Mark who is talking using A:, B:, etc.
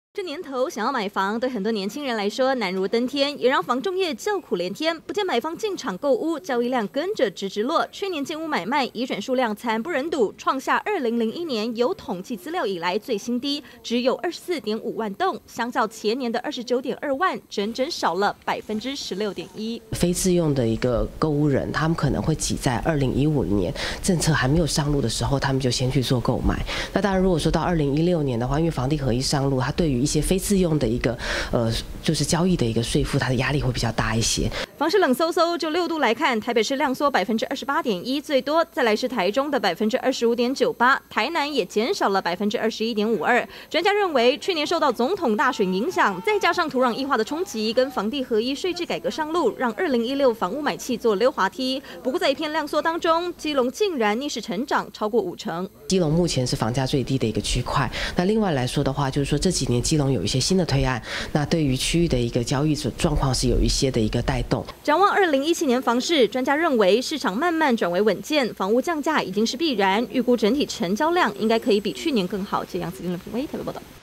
A: 这年头想要买房，对很多年轻人来说难如登天，也让房仲业叫苦连天。不见买方进场购屋，交易量跟着直落。去年建屋买卖移转数量惨不忍睹，创下2001年有统计资料以来最新低，只有24.5万栋，相较前年的29.2万，整整少了16.1%。
B: 非自用的一个购屋人，他们可能会挤在2015年政策还没有上路的时候，他们就先去做购买。那当然，如果说到2016年的话，因为房地合一上路，它对于一些非自用的一个就是交易的一个税负，它的压力会比较大一些。
A: 房市冷飕飕，就6度来看，台北市量缩28.1%最多，再来是台中的25.98%，台南也减少了21.52%。专家认为，去年受到总统大选影响，再加上土壤异化的冲击，跟房地合一税制改革上路，让2016房屋买气做溜滑梯。不过在一片量缩当中，基隆竟然逆势成长超过50%。
B: 基隆目前是房价最低的一个区块。那另外来说的话，就是说这几年基隆有一些新的推案，那对于区域的一个交易状况是有一些的一个带动。
A: 展望2017年房市，专家认为市场慢慢转为稳健，房屋降价已经是必然，预估整体成交量应该可以比去年更好。这样子，林文威台北报道。